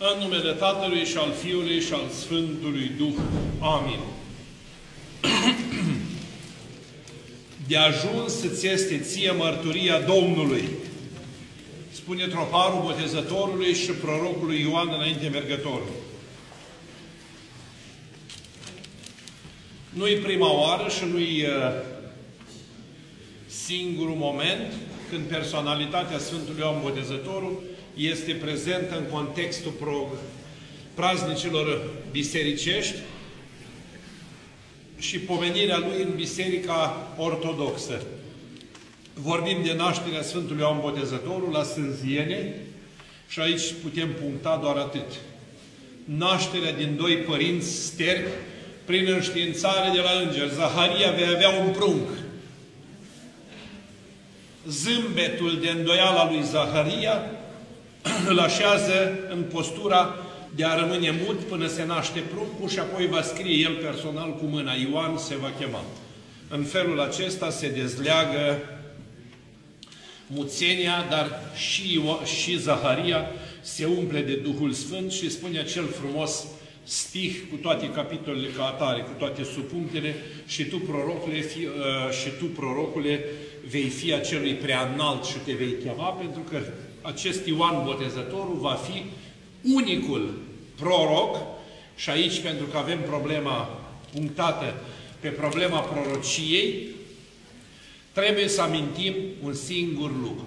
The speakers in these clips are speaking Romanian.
În numele Tatălui și al Fiului și al Sfântului Duh. Amin. De ajuns să-ți este ție mărturia Domnului, spune troparul botezătorului și prorocului Ioan înainte mergătorul. Nu-i prima oară și nu-i singurul moment când personalitatea Sfântului Ioan Botezătorul este prezentă în contextul praznicilor bisericești și pomenirea lui în Biserica Ortodoxă. Vorbim de nașterea Sfântului Ioan Botezătorul la Sânziene și aici putem puncta doar atât. Nașterea din doi părinți sterbi prin înștiințare de la înger. Zaharia vei avea un prunc. Zâmbetul de îndoială lui Zaharia îl așează în postura de a rămâne mut până se naște pruncul și apoi va scrie el personal cu mâna. Ioan se va chema. În felul acesta se dezleagă muțenia, dar și Zaharia se umple de Duhul Sfânt și spune acel frumos stih cu toate capitolele ca atare, cu toate subpunctele, și tu, prorocule, vei fi acelui prea înalt și te vei chema, pentru că acest Ioan Botezătorul va fi unicul proroc, și aici, pentru că avem problema punctată pe problema prorociei, trebuie să amintim un singur lucru.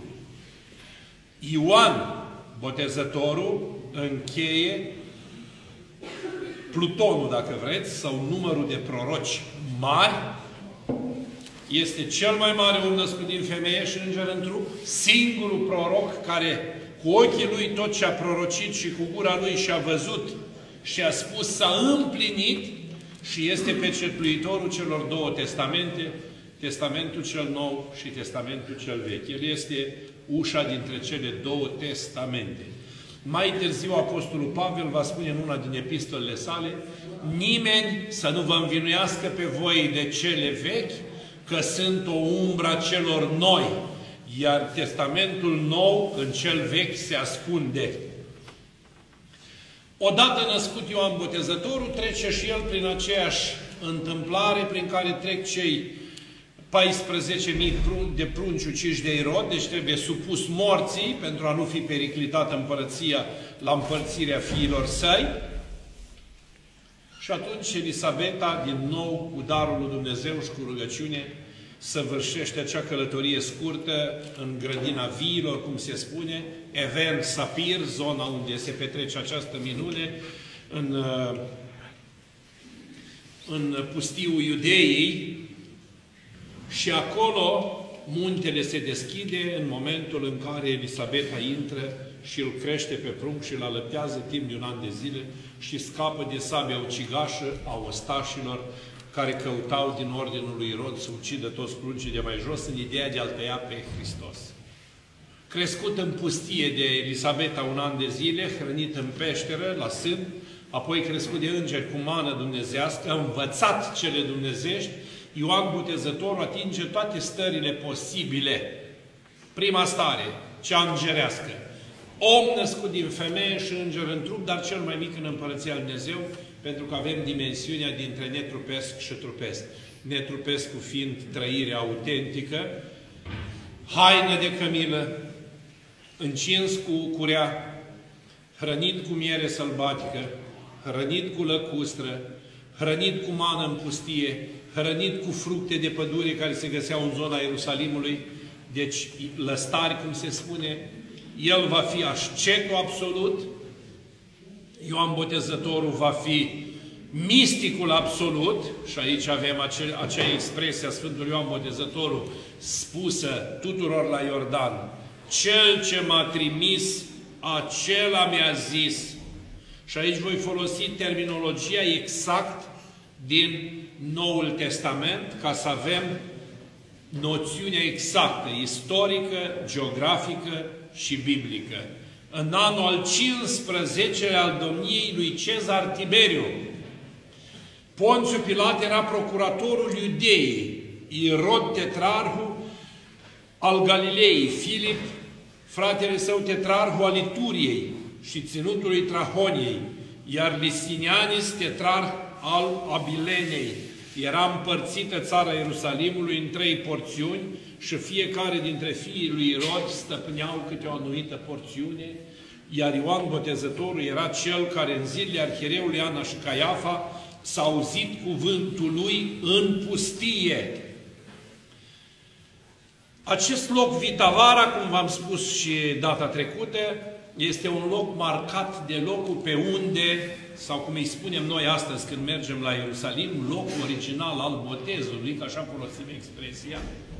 Ioan Botezătorul încheie plutonul, dacă vreți, sau numărul de proroci mari. Este cel mai mare om născut din femeie și înger în trup, singurul proroc care cu ochii lui tot ce a prorocit și cu gura lui și-a văzut și a spus s-a împlinit și este pecetluitorul celor două testamente, Testamentul cel Nou și Testamentul cel Vechi. El este ușa dintre cele două testamente. Mai târziu Apostolul Pavel va spune în una din epistolele sale: nimeni să nu vă învinuiască pe voi de cele vechi, că sunt o umbră a celor noi, iar Testamentul Nou în cel vechi se ascunde. Odată născut Ioan Botezătorul, trece și el prin aceeași întâmplare prin care trec cei 14.000 de prunci uciși de Irod, deci trebuie supus morții pentru a nu fi periclitată împărăția la împărțirea fiilor săi. Și atunci Elisabeta, din nou, cu darul lui Dumnezeu și cu rugăciune, săvârșește acea călătorie scurtă în grădina viilor, cum se spune, Even Sapir, zona unde se petrece această minune, în pustiul Iudeii, și acolo muntele se deschide în momentul în care Elisabeta intră și îl crește pe prunc și îl alăptează timp de un an de zile și scapă de sabia ucigașă a ostașilor care căutau din ordinul lui Irod să ucidă toți pruncii de mai jos în ideea de a-L tăia pe Hristos. Crescut în pustie de Elisabeta un an de zile, hrănit în peșteră, la sân, apoi crescut de îngeri cu mană dumnezească, învățat cele dumnezești, Ioan Botezătorul atinge toate stările posibile. Prima stare, cea îngerească. Om născut din femeie și înger în trup, dar cel mai mic în Împărăția lui Dumnezeu, pentru că avem dimensiunea dintre netrupesc și trupesc. Netrupescul fiind trăirea autentică, haină de cămilă, încins cu curea, hrănit cu miere sălbatică, hrănit cu lăcustră, hrănit cu mană în pustie, hrănit cu fructe de pădure care se găseau în zona Ierusalimului, deci lăstari, cum se spune. El va fi ascetul absolut, Ioan Botezătorul va fi misticul absolut, și aici avem acea expresie a Sfântului Ioan Botezătorul spusă tuturor la Iordan: cel ce m-a trimis, acela mi-a zis. Și aici voi folosi terminologia exact din Noul Testament, ca să avem noțiunea exactă, istorică, geografică și biblică. În anul al 15 al domniei lui Cezar Tiberiu, Ponțiu Pilat era procuratorul Iudeii, Irod tetrarhul al Galilei, Filip, fratele său tetrarhul al Ituriei, și ținutului Trahoniei, iar Listinianis, tetrar al Abilenei. Era împărțită țara Ierusalimului în 3 porțiuni și fiecare dintre fiii lui Irod stăpâneau câte o anumită porțiune, iar Ioan Botezătorul era cel care în zilele arhiereului Ana și Caiafa s-a auzit cuvântul lui în pustie. Acest loc, Vitavara, cum v-am spus și data trecută, este un loc marcat de locul pe unde, sau cum îi spunem noi astăzi când mergem la Ierusalim, locul original al botezului, că așa folosim expresia,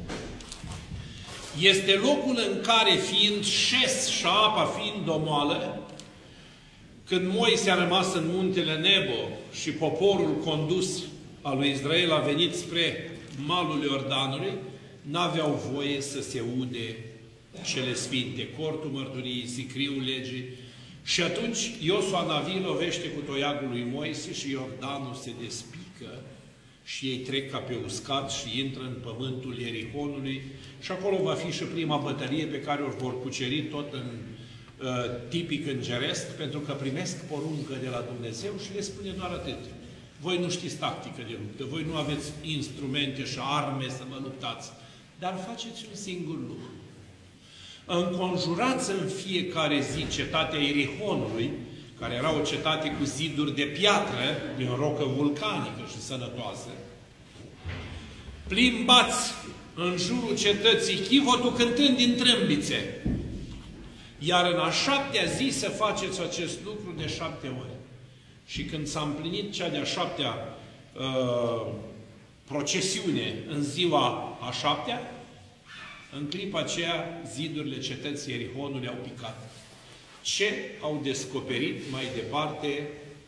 este locul în care, fiind șes și apa fiind omoală, când Moise a rămas în muntele Nebo și poporul condus al lui Israel a venit spre malul Iordanului, n-aveau voie să se ude cele sfinte, cortul mărturiei, sicriul legii. Și atunci Iosua Navi lovește cu toiagul lui Moise și Iordanul se despică și ei trec ca pe uscat și intră în pământul Ierihonului și acolo va fi și prima bătălie pe care o vor cuceri tot în tipic îngeresc, pentru că primesc poruncă de la Dumnezeu și le spune doar atât. Voi nu știți tactică de luptă, voi nu aveți instrumente și arme să vă luptați, dar faceți un singur lucru. Înconjurați în fiecare zi cetatea Ierihonului, care era o cetate cu ziduri de piatră, din rocă vulcanică și sănătoasă. Plimbați în jurul cetății chivotul cântând din trâmbițe. Iar în a 7-a zi să faceți acest lucru de 7 ori. Și când s-a împlinit cea de-a 7-a procesiune în ziua a 7-a, în clipa aceea zidurile cetății Ierihonului au picat. Ce au descoperit mai departe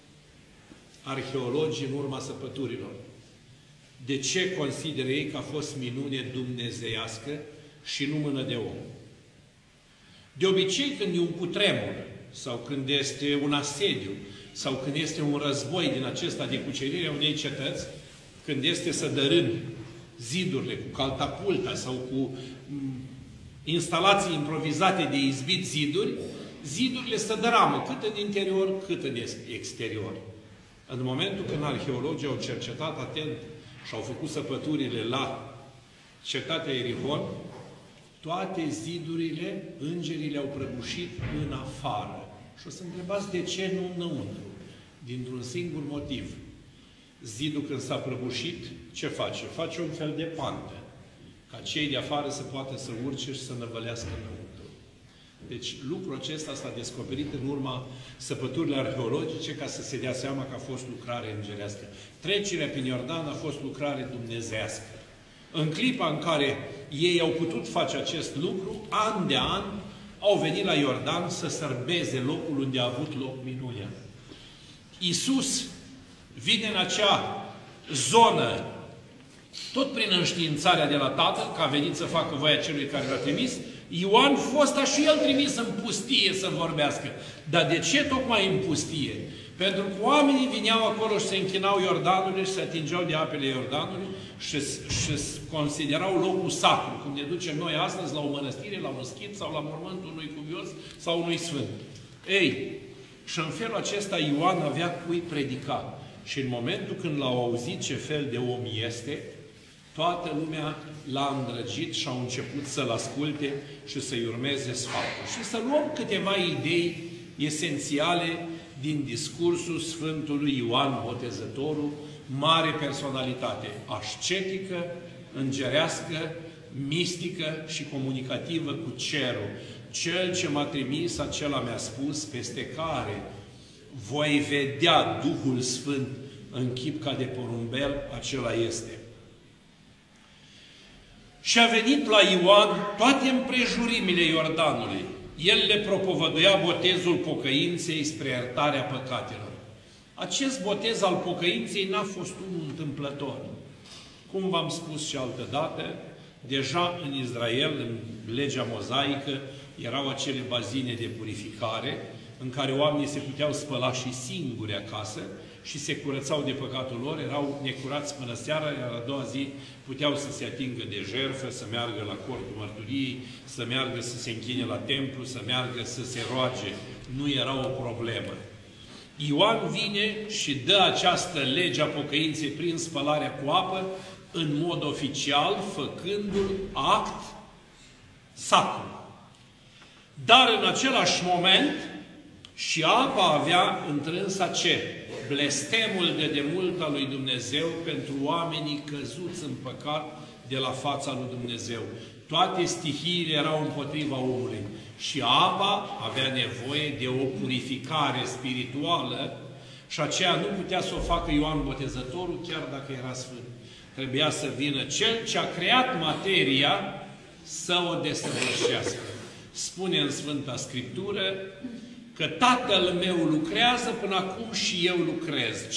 arheologii în urma săpăturilor? De ce consideră ei că a fost minune dumnezeiască și nu mână de om? De obicei, când e un cutremur, sau când este un asediu, sau când este un război din acesta de cucerire a unei cetăți, când este să dărâm zidurile cu catapulta sau cu instalații improvizate de izbit ziduri, zidurile se dăramă cât în interior, cât în exterior. În momentul când arheologii au cercetat atent și au făcut săpăturile la cetatea Ierihon, toate zidurile, îngerii le-au prăbușit în afară. Și o să întrebați de ce nu înăuntru. Dintr-un singur motiv. Zidul când s-a prăbușit, ce face? Face un fel de pantă. Ca cei de afară să poată să urce și să năvălească înăuntru. Deci lucrul acesta s-a descoperit în urma săpăturilor arheologice ca să se dea seama că a fost lucrare îngerească. Trecerea prin Iordan a fost lucrare dumnezească. În clipa în care ei au putut face acest lucru, an de an, au venit la Iordan să sărbeze locul unde a avut loc minunea. Iisus vine în acea zonă, tot prin înștiințarea de la Tatăl, că a venit să facă voia celui care l-a trimis. Ioan fosta și el trimis în pustie să vorbească. Dar de ce tocmai în pustie? Pentru că oamenii vineau acolo și se închinau Iordanului și se atingeau de apele Iordanului și considerau locul sacru, cum ne ducem noi astăzi la o mănăstire, la un schid sau la mormântul unui cuvios sau unui sfânt. Ei, și în felul acesta Ioan avea cui predica. Și în momentul când l-au auzit ce fel de om este, toată lumea l-a îndrăgit și au început să-l asculte și să-i urmeze sfatul. Și să luăm câteva idei esențiale din discursul Sfântului Ioan Botezătorul, mare personalitate, ascetică, îngerească, mistică și comunicativă cu cerul. Cel ce m-a trimis, acela mi-a spus, peste care voi vedea Duhul Sfânt în chip ca de porumbel, acela este. Și a venit la Ioan toate împrejurimile Iordanului. El le propovăduia botezul pocăinței spre iertarea păcatelor. Acest botez al pocăinței n-a fost unul întâmplător. Cum v-am spus și altădată, deja în Israel, în legea mozaică, erau acele bazine de purificare, în care oamenii se puteau spăla și singuri acasă și se curățau de păcatul lor, erau necurați până seara, iar a doua zi puteau să se atingă de jertfă, să meargă la cortul mărturiei, să meargă să se închine la templu, să meargă să se roage nu era o problemă. Ioan vine și dă această lege a pocăinței prin spălarea cu apă, în mod oficial, făcându-l act sacru. Dar în același moment, și apa avea întrânsa ce? Blestemul de demult al lui Dumnezeu pentru oamenii căzuți în păcat de la fața lui Dumnezeu. Toate stihiile erau împotriva omului. Și apa avea nevoie de o purificare spirituală și aceea nu putea să o facă Ioan Botezătorul, chiar dacă era sfânt. Trebuia să vină Cel ce a creat materia să o desăvârșească. Spune în Sfânta Scriptură că Tatăl meu lucrează, până acum și eu lucrez.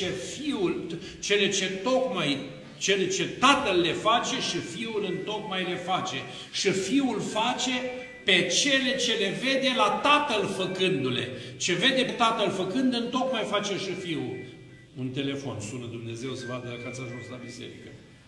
Cele ce Tatăl le face și Fiul întocmai le face. Și Fiul face pe cele ce le vede la Tatăl făcându-le. Ce vede pe Tatăl făcând, întocmai face și Fiul. Un telefon, sună Dumnezeu să vadă dacă ați ajuns la biserică.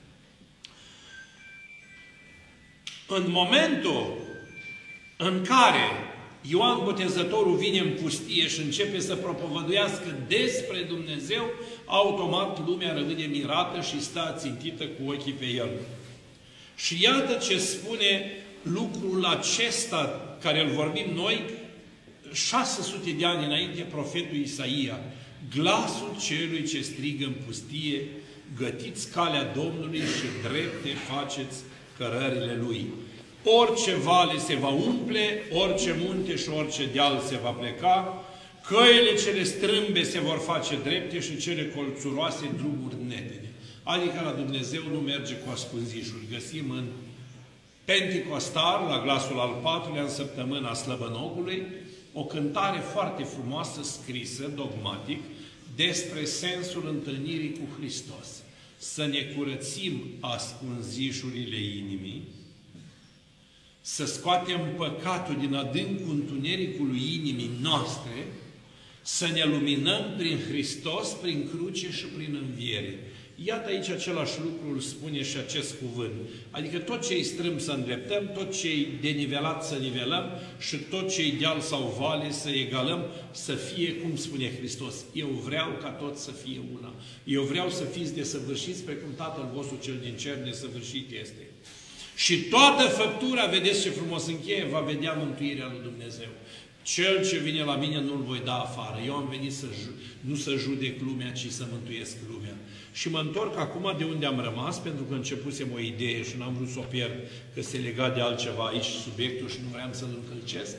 În momentul în care Ioan Botezătorul vine în pustie și începe să propovăduiască despre Dumnezeu, automat lumea rămâne mirată și stă țintită cu ochii pe el. Și iată ce spune lucrul acesta, care îl vorbim noi, 600 de ani înainte, profetul Isaia. Glasul celui ce strigă în pustie, gătiți calea Domnului și drepte faceți cărările Lui. Orice vale se va umple, orice munte și orice deal se va pleca, căile cele strâmbe se vor face drepte și cele colțuroase drumuri netede. Adică la Dumnezeu nu merge cu ascunzișuri. Găsim în Penticostal, la glasul al 4-lea, în săptămâna Slăbănogului, o cântare foarte frumoasă, scrisă, dogmatic, despre sensul întâlnirii cu Hristos. Să ne curățim ascunzișurile inimii, să scoatem păcatul din adâncul întunericului inimii noastre, să ne luminăm prin Hristos, prin cruce și prin înviere. Iată aici același lucru îl spune și acest cuvânt. Adică tot ce-i strâmb să îndreptăm, tot ce-i denivelat să nivelăm și tot ce-i deal sau vale să egalăm, să fie cum spune Hristos. Eu vreau ca tot să fie una. Eu vreau să fiți desăvârșiți precum Tatăl vostru cel din cer desăvârșit este. Și toată făptura, vedeți ce frumos încheie, va vedea mântuirea lui Dumnezeu. Cel ce vine la mine nu-l voi da afară. Eu am venit nu să judec lumea, ci să mântuiesc lumea. Și mă întorc acum de unde am rămas, pentru că începusem o idee și n-am vrut să o pierd, că se lega de altceva aici subiectul și nu vreau să-l încălcesc.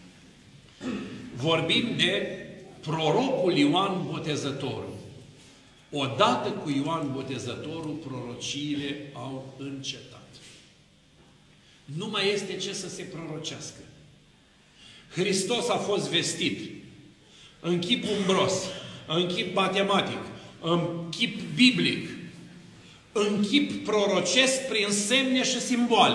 Vorbim de prorocul Ioan Botezătorul. Odată cu Ioan Botezătorul, prorociile au încetat. Nu mai este ce să se prorocească. Hristos a fost vestit în chip umbros, în chip matematic, în chip biblic, în chip prorocesc prin semne și simboale.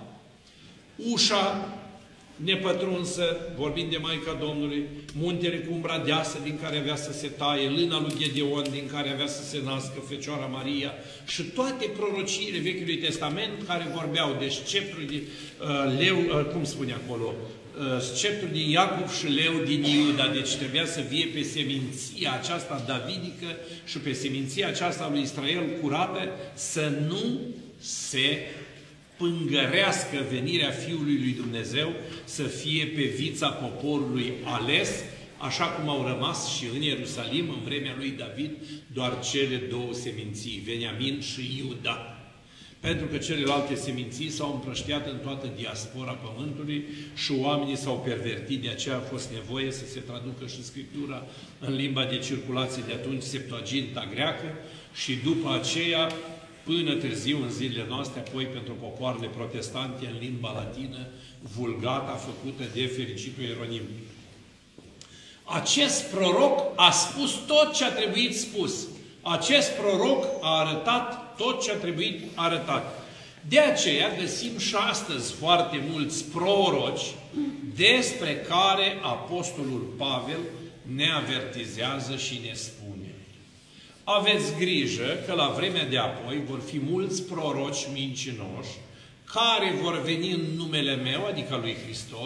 Ușa nepătrunsă, vorbind de Maica Domnului, muntele cu umbra deasă din care avea să se taie, lâna lui Gedeon din care avea să se nască Fecioara Maria și toate prorociile Vechiului Testament care vorbeau de sceptrul din leu, cum spune acolo, sceptrul din Iacov și leu din Iuda. Deci trebuia să vie pe seminția aceasta davidică și pe seminția aceasta lui Israel curată să nu se pângărească venirea Fiului lui Dumnezeu, să fie pe vița poporului ales, așa cum au rămas și în Ierusalim, în vremea lui David, doar cele două seminții, Veniamin și Iuda. Pentru că celelalte seminții s-au împrăștiat în toată diaspora pământului și oamenii s-au pervertit, de aceea a fost nevoie să se traducă și Scriptura în limba de circulație de atunci, Septuaginta greacă, și după aceea, până târziu, în zilele noastre, apoi pentru popoarele protestante, în limba latină, vulgata, făcută de fericitul Ieronim. Acest proroc a spus tot ce a trebuit spus. Acest proroc a arătat tot ce a trebuit arătat. De aceea găsim și astăzi foarte mulți proroci despre care Apostolul Pavel ne avertizează și ne spune: aveți grijă că la vremea de apoi vor fi mulți proroci mincinoși care vor veni în numele meu, adică lui Hristos,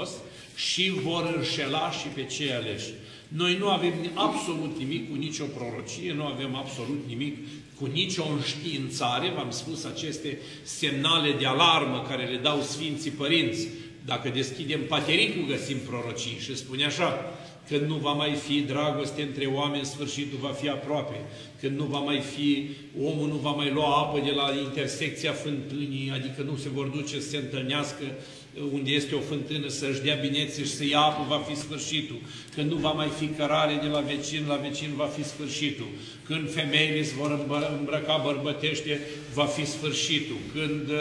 și vor înșela și pe cei aleși. Noi nu avem absolut nimic cu nicio prorocie, nu avem absolut nimic cu nicio înștiințare. V-am spus aceste semnale de alarmă care le dau Sfinții Părinți. Dacă deschidem patericul, găsim prorocii și spune așa: când nu va mai fi dragoste între oameni, sfârșitul va fi aproape. Când nu va mai fi, omul nu va mai lua apă de la intersecția fântânii, adică nu se vor duce să se întâlnească unde este o fântână, să-și dea binețe și să ia apă, va fi sfârșitul. Când nu va mai fi cărare de la vecin, va fi sfârșitul. Când femeile se vor îmbrăca bărbătește, va fi sfârșitul. Când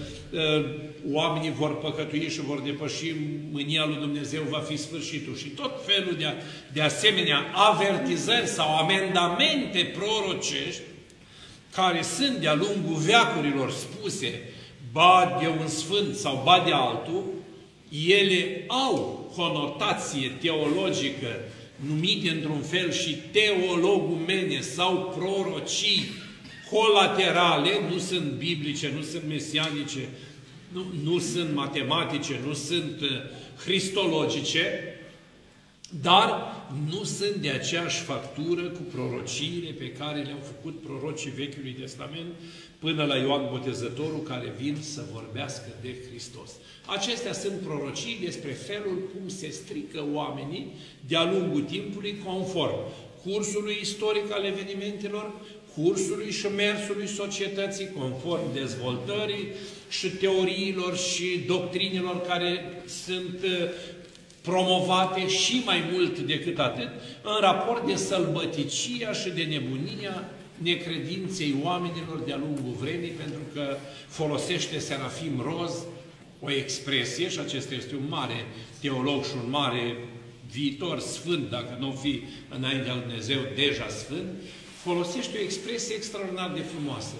oamenii vor păcătui și vor depăși mânia lui Dumnezeu, va fi sfârșitul. Și tot felul de asemenea avertizări sau amendamente prorocești care sunt de-a lungul veacurilor spuse ba de un sfânt sau ba de altul, ele au conotație teologică, numite într-un fel și teologumene sau prorocii colaterale, nu sunt biblice, nu sunt mesianice, nu sunt matematice, nu sunt cristologice, dar nu sunt de aceeași factură cu prorociile pe care le-au făcut prorocii Vechiului Testament până la Ioan Botezătorul, care vin să vorbească de Hristos. Acestea sunt prorocii despre felul cum se strică oamenii de-a lungul timpului conform cursului istoric al evenimentelor, cursului și mersului societății, conform dezvoltării și teoriilor și doctrinelor care sunt promovate și mai mult decât atât, în raport de sălbăticia și de nebunia necredinței oamenilor de-a lungul vremii, pentru că folosește Serafim Roz o expresie, și acesta este un mare teolog și un mare viitor sfânt, dacă nu fi înaintea lui Dumnezeu deja sfânt, folosește o expresie extraordinar de frumoasă.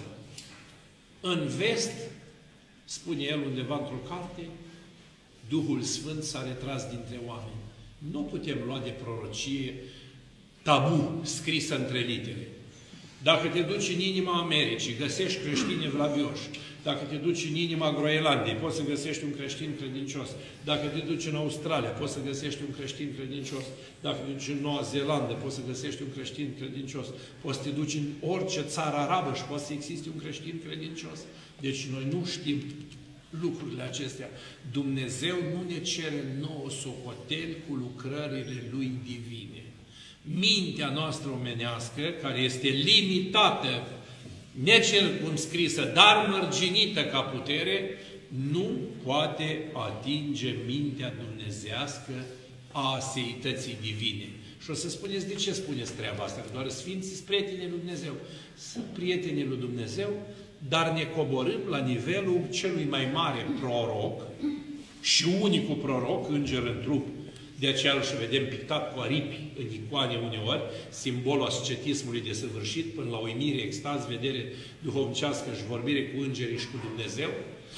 În vest, spune el undeva într-o carte, Duhul Sfânt s-a retras dintre oameni. Nu putem lua de prorocie tabu scrisă între litere. Dacă te duci în inima Americii, găsești creștini evlavioși. Dacă te duci în inima Groenlandiei, poți să găsești un creștin credincios. Dacă te duci în Australia, poți să găsești un creștin credincios. Dacă te duci în Noua Zeelandă, poți să găsești un creștin credincios. Poți să te duci în orice țară arabă și poți să existe un creștin credincios. Deci noi nu știm lucrurile acestea. Dumnezeu nu ne cere nouă socoteli cu lucrările Lui divine. Mintea noastră omenească, care este limitată, necircumscrisă, dar mărginită ca putere, nu poate atinge mintea dumnezească a aseității divine. Și o să spuneți, de ce spuneți treaba asta? Că doar Sfinții sunt prietenii lui Dumnezeu. Sunt prietenii lui Dumnezeu, dar ne coborâm la nivelul celui mai mare proroc și unicul proroc, înger în trup. De aceea îl și vedem pictat cu aripi în icoane uneori, simbolul ascetismului desăvârșit, până la uimire, extaz, vedere duhovnicească și vorbire cu îngerii și cu Dumnezeu,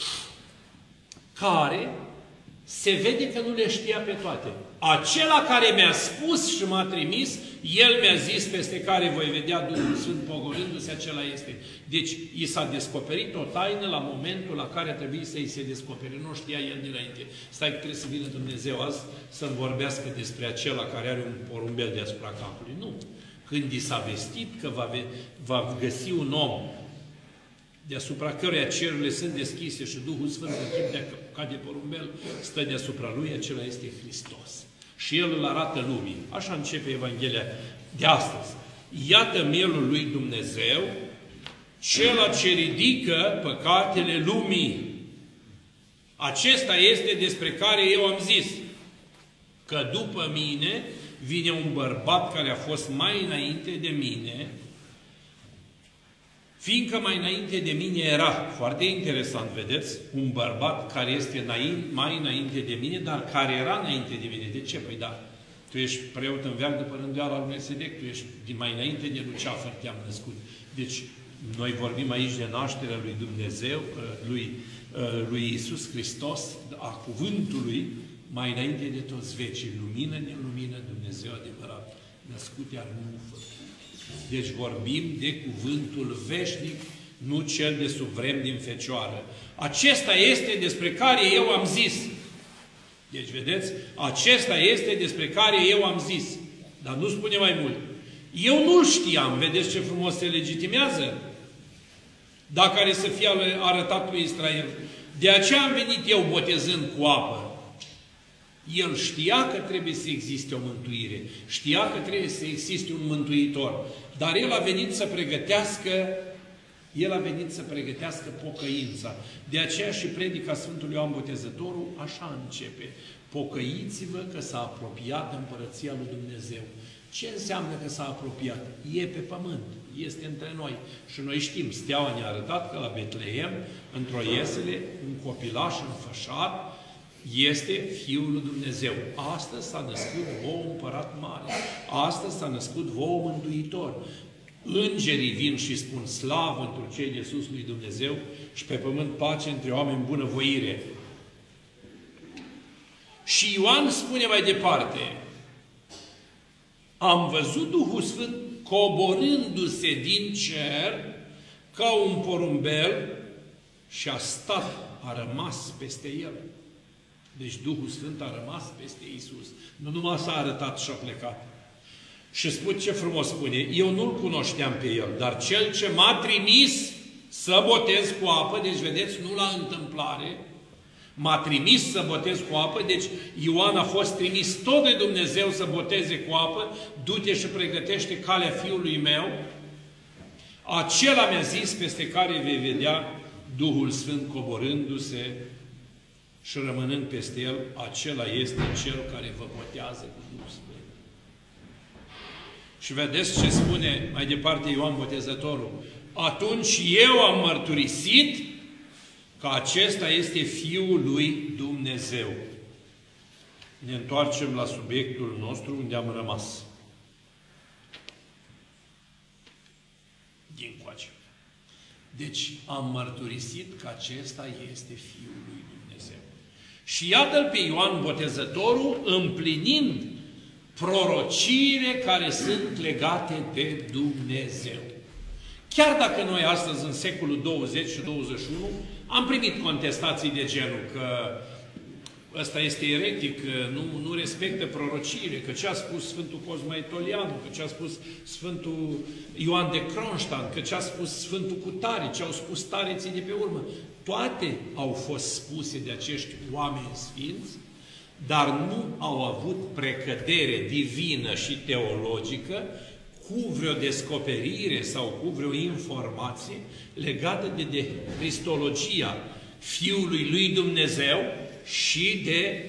care se vede că nu le știa pe toate. Acela care mi-a spus și m-a trimis, El mi-a zis, peste care voi vedea Duhul Sfânt pogorându-se, acela este. Deci, i s-a descoperit o taină la momentul la care a trebuit să i se descopere. Nu știa El dinainte. Stai că trebuie să vină Dumnezeu azi să-mi vorbească despre acela care are un porumbel deasupra capului. Nu. Când i s-a vestit că va găsi un om deasupra căruia cerurile sunt deschise și Duhul Sfânt în chip ca de porumbel stă deasupra lui, acela este Hristos. Și El îl arată lumii. Așa începe Evanghelia de astăzi. Iată mielul lui Dumnezeu, cela ce ridică păcatele lumii. Acesta este despre care eu am zis că după mine vine un bărbat care a fost mai înainte de mine, fiindcă mai înainte de mine era, foarte interesant, vedeți, un bărbat care este mai înainte de mine, dar care era înainte de mine. De ce? Păi da, tu ești preot în veac după rânduiala lui Melchisedec, tu ești mai înainte de Luceafăr te-am născut. Deci, noi vorbim aici de nașterea lui Dumnezeu, lui Iisus Hristos, a cuvântului, mai înainte de toți vecii, lumină ne lumină Dumnezeu adevărat, născut iar nu făcut. Deci vorbim de cuvântul veșnic, nu cel de sub vrem din fecioară. Acesta este despre care eu am zis Deci, vedeți, acesta este despre care eu am zis. Dar nu spune mai mult. Eu nu-l știam, vedeți ce frumos se legitimează? Dacă are să fie arătat lui Israel. De aceea am venit eu botezând cu apă. El știa că trebuie să existe o mântuire. Știa că trebuie să existe un mântuitor. Dar el a venit să pregătească pocăința. De aceea și predica Sfântului Ioan Botezătorul așa începe. Pocăiți-vă că s-a apropiat Împărăția lui Dumnezeu. Ce înseamnă că s-a apropiat? E pe pământ, este între noi. Și noi știm, steaua ne-a arătat că la Betleem, într-o iesele, un copilaș înfășat, este Fiul lui Dumnezeu. Astăzi s-a născut vouă împărat mare. Astăzi s-a născut vouă mântuitor. Îngerii vin și spun slavă într cei de sus lui Dumnezeu și pe pământ pace între oameni bunăvoire. Și Ioan spune mai departe, am văzut Duhul Sfânt coborându-se din cer ca un porumbel și a rămas peste el. Deci Duhul Sfânt a rămas peste Iisus. Nu numai s-a arătat și a plecat. Și spune ce frumos spune, eu nu-L cunoșteam pe El, dar Cel ce m-a trimis să botez cu apă, deci vedeți, nu la întâmplare, m-a trimis să botez cu apă, deci Ioan a fost trimis tot de Dumnezeu să boteze cu apă, du-te și pregătește calea Fiului meu, acela mi-a zis peste care vei vedea Duhul Sfânt coborându-se și rămânând peste el, acela este Cel care vă botează cu Duhul Sfânt. Și vedeți ce spune mai departe Ioan Botezătorul. Atunci eu am mărturisit că acesta este Fiul lui Dumnezeu. Ne întoarcem la subiectul nostru unde am rămas. Din coace. Deci am mărturisit că acesta este Fiul lui Dumnezeu. Și iată-l pe Ioan Botezătorul împlinind prorociile care sunt legate de Dumnezeu. Chiar dacă noi astăzi, în secolul 20 și 21, am primit contestații de genul că ăsta este eretic, că nu respectă prorociile, că ce a spus Sfântul Cosma Etolianu, că ce a spus Sfântul Ioan de Kronstadt, că ce a spus Sfântul Cutare, ce au spus stareții de pe urmă. Toate au fost spuse de acești oameni sfinți, dar nu au avut precădere divină și teologică cu vreo descoperire sau cu vreo informație legată de cristologia Fiului lui Dumnezeu și de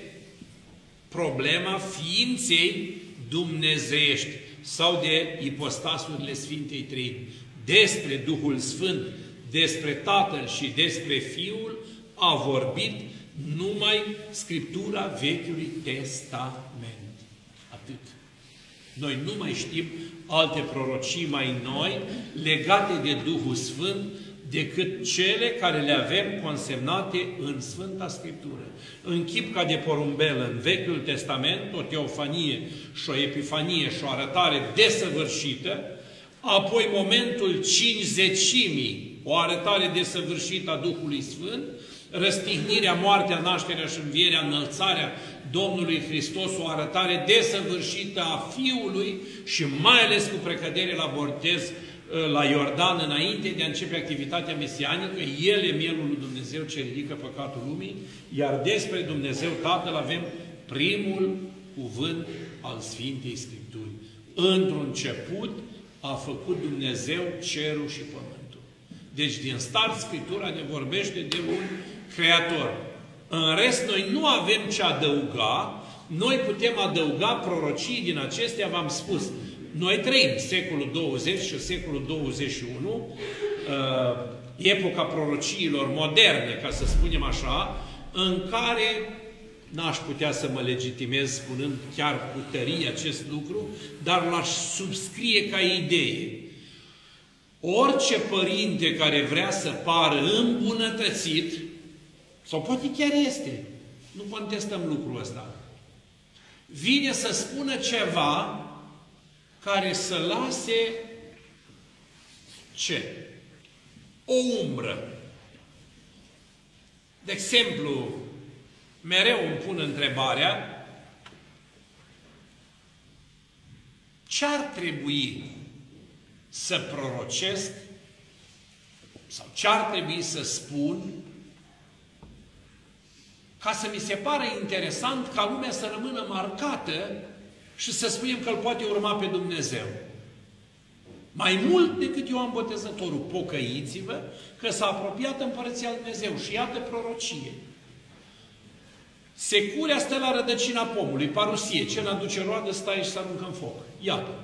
problema ființei dumnezeiești sau de ipostasurile Sfintei Treimi. Despre Duhul Sfânt, despre Tatăl și despre Fiul a vorbit numai Scriptura Vechiului Testament. Atât. Noi nu mai știm alte prorocii mai noi legate de Duhul Sfânt decât cele care le avem consemnate în Sfânta Scriptură. În chip ca de porumbel în Vechiul Testament, o teofanie și o epifanie și o arătare desăvârșită, apoi momentul cincizecimii, o arătare desăvârșită a Duhului Sfânt, răstignirea, moartea, nașterea și învierea, înălțarea Domnului Hristos, o arătare desăvârșită a Fiului și mai ales cu precădere la botez la Iordan înainte de a începe activitatea mesianică, El e mielul lui Dumnezeu ce ridică păcatul lumii, iar despre Dumnezeu Tatăl avem primul cuvânt al Sfintei Scripturi. Într-un început a făcut Dumnezeu cerul și pământul. Deci din start Scriptura ne vorbește de un Creator. În rest, noi nu avem ce adăuga, noi putem adăuga prorocii din acestea, v-am spus. Noi trăim secolul 20 și secolul 21, epoca prorociilor moderne, ca să spunem așa, în care n-aș putea să mă legitimez spunând chiar cu tărie acest lucru, dar l-aș subscrie ca idee. Orice părinte care vrea să pară îmbunătățit, sau poate chiar este, nu contestăm lucrul ăsta, vine să spună ceva care să lase ce? O umbră. De exemplu, mereu îmi pun întrebarea ce ar trebui să prorocesc sau ce ar trebui să spun ca să mi se pară interesant ca lumea să rămână marcată și să spunem că îl poate urma pe Dumnezeu. Mai mult decât Ioan Botezătorul, pocăiți-vă că s-a apropiat Împărăția Lui Dumnezeu și iată prorocie. Securea stă la rădăcina pomului, parusie, ce n-aduce roadă stai și se aruncă în foc. Iată.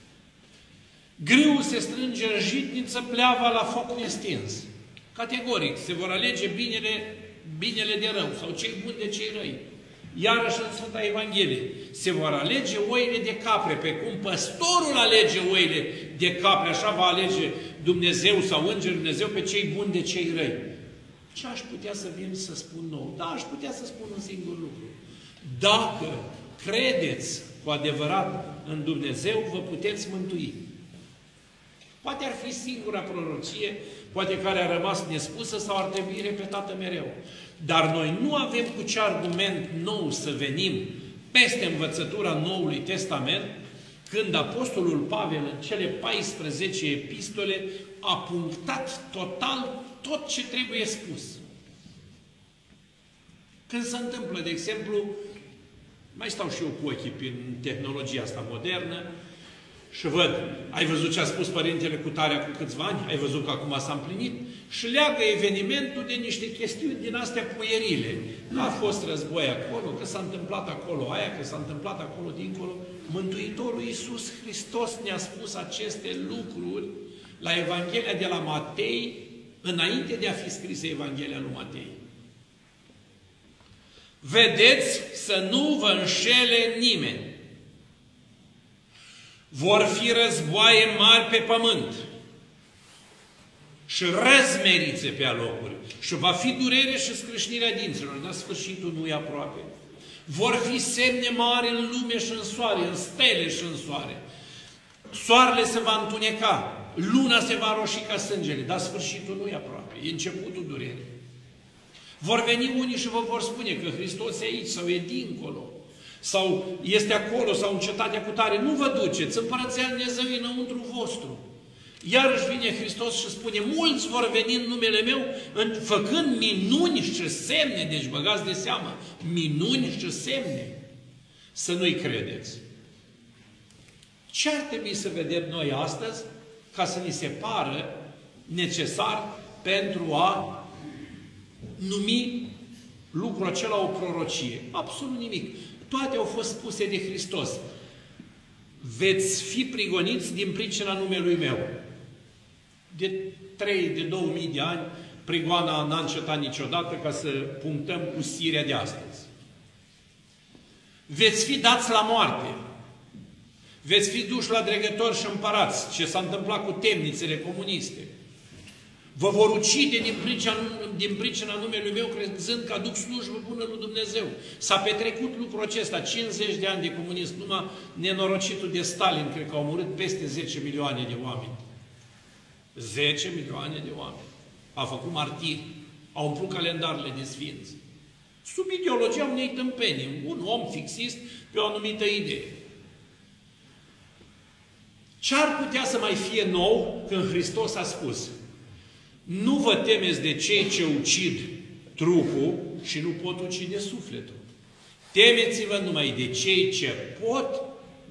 Grâul se strânge în jitniță, pleava la foc nestins. Categoric, se vor alege binele de rău sau cei buni de cei răi. Iarăși în Sfânta Evanghelie se vor alege oile de capre, pe cum păstorul alege oile de capre, așa va alege Dumnezeu sau Îngerul Dumnezeu pe cei buni de cei răi. Ce aș putea să vin să spun nou? Da, aș putea să spun un singur lucru. Dacă credeți cu adevărat în Dumnezeu, vă puteți mântui. Poate ar fi singura prorocie, poate care a rămas nespusă sau ar trebui repetată mereu. Dar noi nu avem cu ce argument nou să venim peste învățătura Noului Testament, când Apostolul Pavel, în cele 14 epistole, a punctat total tot ce trebuie spus. Când se întâmplă, de exemplu, mai stau și eu cu ochii prin tehnologia asta modernă, și văd, ai văzut ce a spus Părintele Cutarea cu câțiva ani? Ai văzut că acum s-a împlinit? Și leagă evenimentul de niște chestiuni din astea puierile. Că a fost război acolo, că s-a întâmplat acolo aia, că s-a întâmplat acolo dincolo. Mântuitorul Iisus Hristos ne-a spus aceste lucruri la Evanghelia de la Matei, înainte de a fi scrisă Evanghelia lui Matei. Vedeți să nu vă înșele nimeni. Vor fi războaie mari pe pământ și răzmerițe pe alocuri și va fi durere și scrâșnirea dinților, dar sfârșitul nu e aproape. Vor fi semne mari în lume și în soare, în stele și în soare. Soarele se va întuneca, luna se va roși ca sângele, dar sfârșitul nu e aproape, e începutul durerii. Vor veni unii și vă vor spune că Hristos e aici sau e dincolo, sau este acolo, sau în cetatea cu tare. Nu vă duceți, Împărăția Lui Dumnezeu e înăuntru vostru. Iarăși vine Hristos și spune, mulți vor veni în numele meu, făcând minuni și semne. Deci băgați de seamă, minuni și semne. Să nu-i credeți. Ce ar trebui să vedem noi astăzi ca să ni se pară necesar pentru a numi lucrul acela o prorocie? Absolut nimic. Toate au fost spuse de Hristos. Veți fi prigoniți din pricina numelui meu. De 2000 de ani, prigoana n-a încetat niciodată ca să punctăm cu Siria de astăzi. Veți fi dați la moarte. Veți fi duși la dregători și împărați, ce s-a întâmplat cu temnițele comuniste. Vă vor ucide din pricina numelui meu, crezând că aduc slujbă bună lui Dumnezeu. S-a petrecut lucrul acesta, 50 de ani de comunism, numai nenorocitul de Stalin, cred că au murit peste 10 milioane de oameni. 10 milioane de oameni. A făcut martiri, au umplut calendarele de sfinți. Sub ideologia unei tâmpenii, un om fixist pe o anumită idee. Ce ar putea să mai fie nou când Hristos a spus: nu vă temeți de cei ce ucid trupul și nu pot ucide sufletul. Temeți-vă numai de cei ce pot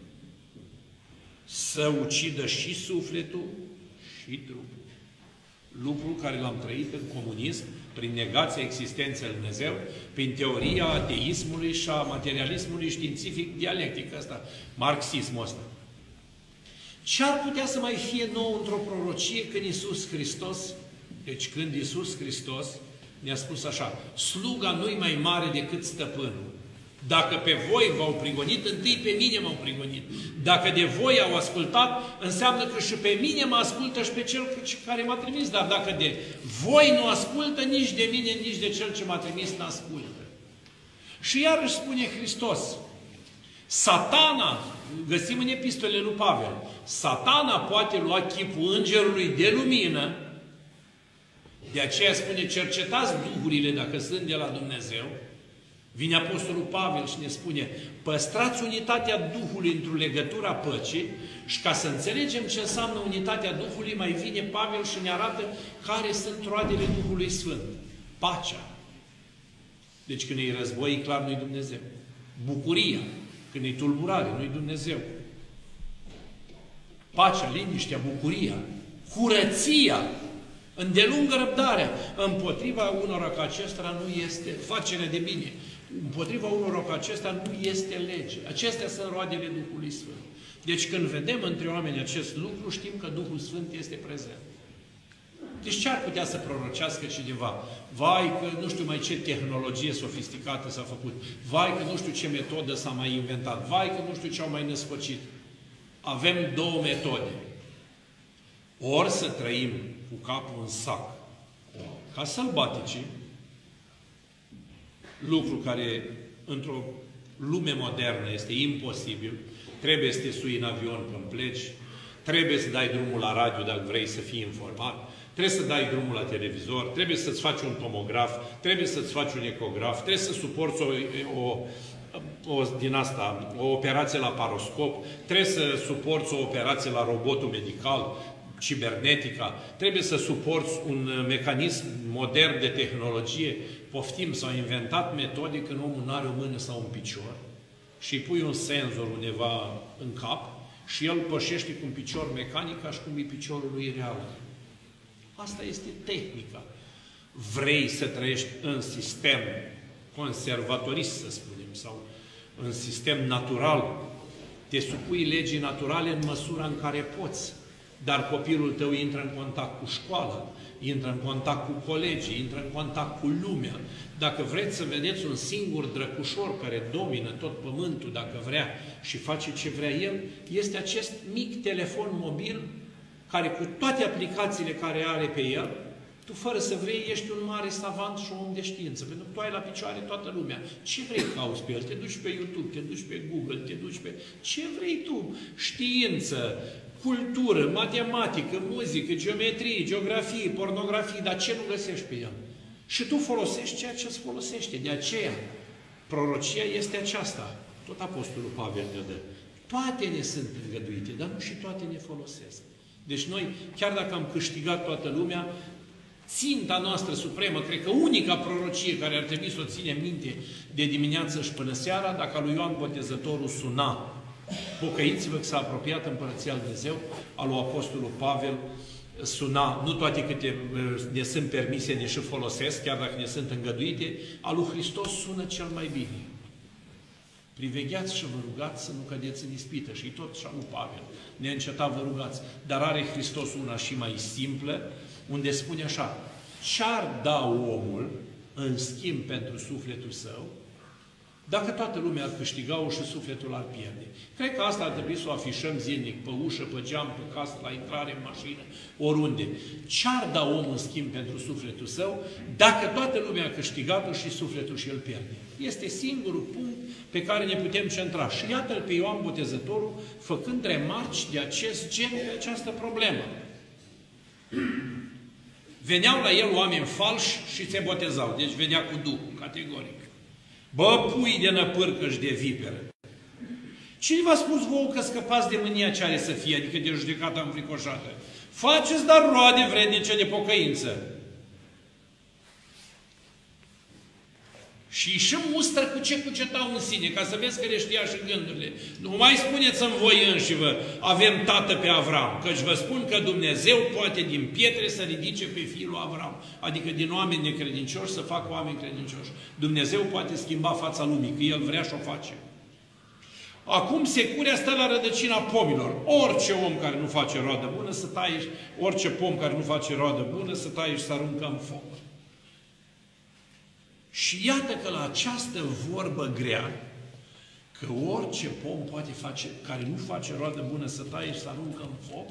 să ucidă și sufletul și trupul. Lucru care l-am trăit în comunism, prin negația existenței lui Dumnezeu, prin teoria ateismului și a materialismului științific dialectic ăsta, marxismul ăsta. Ce ar putea să mai fie nou într-o prorocie când Iisus Hristos, deci când Iisus Hristos ne-a spus așa: sluga nu-i mai mare decât stăpânul. Dacă pe voi v-au prigonit, întâi pe mine m-au prigonit. Dacă de voi au ascultat, înseamnă că și pe mine mă ascultă și pe cel care m-a trimis. Dar dacă de voi nu ascultă, nici de mine, nici de cel ce m-a trimis n-ascultă. Și iarăși spune Hristos, Satana, găsim în epistolele lui Pavel, Satana poate lua chipul îngerului de lumină. De aceea spune, cercetați duhurile dacă sunt de la Dumnezeu. Vine Apostolul Pavel și ne spune, păstrați unitatea Duhului într-o legătură a păcii și ca să înțelegem ce înseamnă unitatea Duhului, mai vine Pavel și ne arată care sunt roadele Duhului Sfânt. Pacea. Deci când e război, e clar, nu-i Dumnezeu. Bucuria. Când e tulburare, nu-i Dumnezeu. Pacea, liniștea, bucuria, curăția, îndelungă răbdarea. Împotriva unora ca acestora nu este facerea de bine. Împotriva unora ca acestora nu este lege. Acestea sunt roadele Duhului Sfânt. Deci când vedem între oameni acest lucru, știm că Duhul Sfânt este prezent. Deci ce ar putea să prorocească cineva? Vai că nu știu mai ce tehnologie sofisticată s-a făcut. Vai că nu știu ce metodă s-a mai inventat. Vai că nu știu ce au mai născocit. Avem două metode. Ori să trăim cu capul în sac, ca sălbaticii, lucru care într-o lume modernă este imposibil, trebuie să te sui în avion când pleci, trebuie să dai drumul la radio dacă vrei să fii informat, trebuie să dai drumul la televizor, trebuie să-ți faci un tomograf, trebuie să-ți faci un ecograf, trebuie să suporți o operație la paroscop, trebuie să suporți o operație la robotul medical, cibernetica, trebuie să suporți un mecanism modern de tehnologie. Poftim, s-au inventat metode când omul nu are o mână sau un picior și îi pui un senzor undeva în cap și el pășește cu un picior mecanic ca și cum e piciorul lui real. Asta este tehnica. Vrei să trăiești în sistem conservatorist, să spunem, sau în sistem natural, te supui legii naturale în măsura în care poți. Dar copilul tău intră în contact cu școala, intră în contact cu colegii, intră în contact cu lumea. Dacă vreți să vedeți un singur drăcușor care domină tot pământul, dacă vrea, și face ce vrea el, este acest mic telefon mobil care cu toate aplicațiile care are pe el, tu fără să vrei ești un mare savant și un om de știință, pentru că tu ai la picioare toată lumea. Ce vrei cauți pe el? Te duci pe YouTube, te duci pe Google, te duci pe... Ce vrei tu? Știință, cultură, matematică, muzică, geometrie, geografie, pornografie, dar ce nu găsești pe el? Și tu folosești ceea ce îți folosește. De aceea, prorocia este aceasta. Tot Apostolul Pavel ne dă. Toate ne sunt îngăduite, dar nu și toate ne folosesc. Deci noi, chiar dacă am câștigat toată lumea, ținta noastră supremă, cred că unica prorocie care ar trebui să o ținem minte de dimineață și până seara, dacă a lui Ioan Botezătorul suna, pocăiți-vă că s-a apropiat Împărăția lui Dumnezeu, a lui Apostolul Pavel suna, nu toate câte ne sunt permise, ne și folosesc, chiar dacă ne sunt îngăduite, a lui Hristos sună cel mai bine. Privegheați și vă rugați să nu cădeți în ispită. Și tot și a lui Pavel, neîncetat vă rugați. Dar are Hristos una și mai simplă, unde spune așa, ce-ar da omul în schimb pentru sufletul său, dacă toată lumea ar câștiga-o și sufletul ar pierde. Cred că asta ar trebui să o afișăm zilnic, pe ușă, pe geam, pe casă, la intrare, în mașină, oriunde. Ce-ar da omul în schimb pentru sufletul său, dacă toată lumea a câștigat-o și sufletul și îl pierde? Este singurul punct pe care ne putem centra. Și iată-l pe Ioan Botezătorul făcând remarci de acest gen, de această problemă. Veneau la el oameni falși și se botezau. Deci venea cu Duhul, categoric. Bă, pui de năpârcă și de viperă. Cine v-a spus vouă că scăpați de mânia ce are să fie, adică de judecata înfricoșată? Faceți dar roade vrednice de pocăință. Și mustră cu ce cugetau în sine, ca să vezi că le știa și gândurile. Nu mai spuneți-mi voi înșivă, avem tată pe Avram, căci vă spun că Dumnezeu poate din pietre să ridice pe fiul Avram, adică din oameni necredincioși să facă oameni credincioși. Dumnezeu poate schimba fața lumii, că El vrea și o face. Acum securea stă la rădăcina pomilor. Orice om care nu face roadă bună să taie, orice pom care nu face roadă bună să taie și să aruncă în foc. Și iată că la această vorbă grea, că orice pom poate face, care nu face roadă bună să taie și să aruncă în foc,